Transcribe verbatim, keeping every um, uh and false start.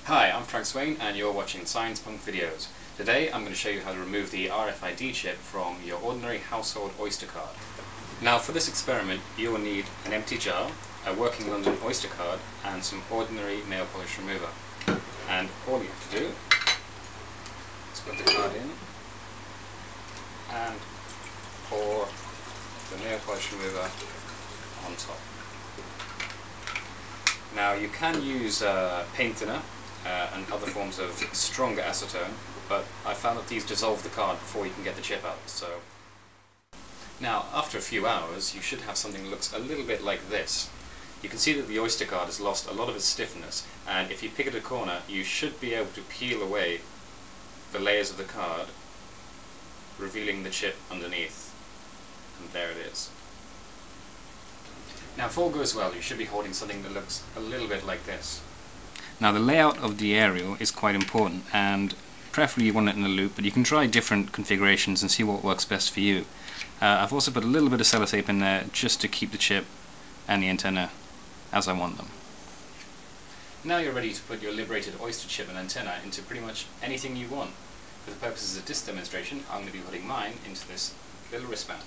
Hi, I'm Frank Swain and you're watching Science Punk Videos. Today I'm going to show you how to remove the R F I D chip from your ordinary household Oyster card. Now for this experiment you will need an empty jar, a working London Oyster card and some ordinary nail polish remover. And all you have to do is put the card in and pour the nail polish remover on top. Now you can use uh, paint thinner uh, and other forms of stronger acetone, but I found that these dissolve the card before you can get the chip out. So now after a few hours you should have something that looks a little bit like this. You can see that the Oyster card has lost a lot of its stiffness, and if you pick at a corner you should be able to peel away the layers of the card, revealing the chip underneath. And there it is. Now if all goes well you should be holding something that looks a little bit like this. Now the layout of the aerial is quite important, and preferably you want it in a loop, but you can try different configurations and see what works best for you. Uh, I've also put a little bit of sellotape in there just to keep the chip and the antenna as I want them. Now you're ready to put your liberated Oyster chip and antenna into pretty much anything you want. For the purposes of this demonstration I'm going to be putting mine into this little wristband.